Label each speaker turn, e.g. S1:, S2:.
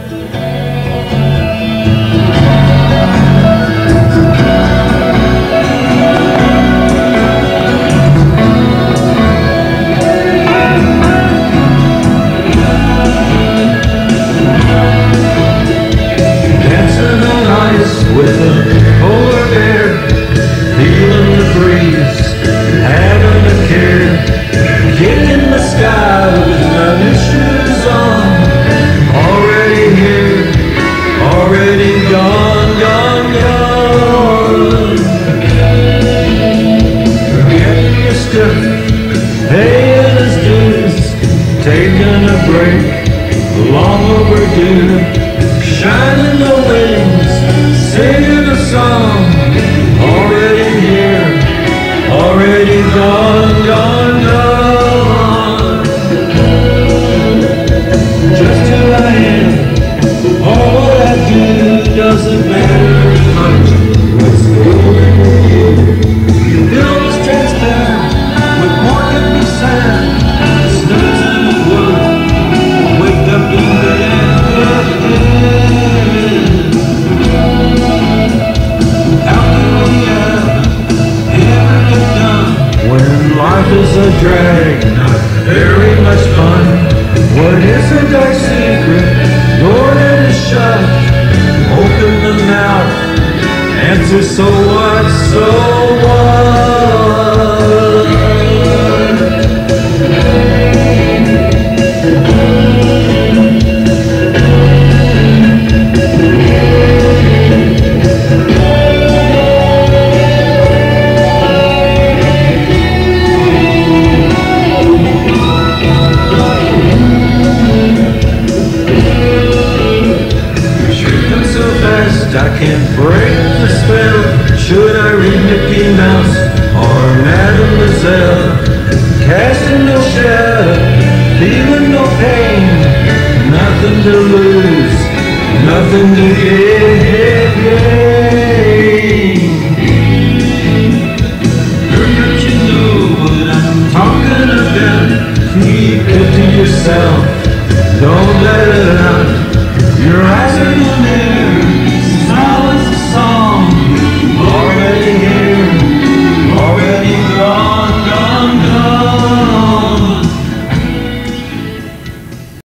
S1: With a polar bear, feeling the breeze, having a care, kicking the sky with my new shoes on. Already here, already gone, gone, gone. Getting your stuff, paying his dues, taking a break, long overdue, shining the wings, singing a song, already here, already gone, gone, gone. Just who I am, all what I do doesn't matter much. What's going on? The film is transparent, with more can be said. Snooze in the wood, wake up in bed. Life is a drag, not very much fun. What is a dark secret? Door that is shut. Open the mouth, answer so what, so what? I can't break the spell. Should I read Mickey Mouse or Mademoiselle? Casting no shadow, feeling no pain, nothing to lose, nothing to give.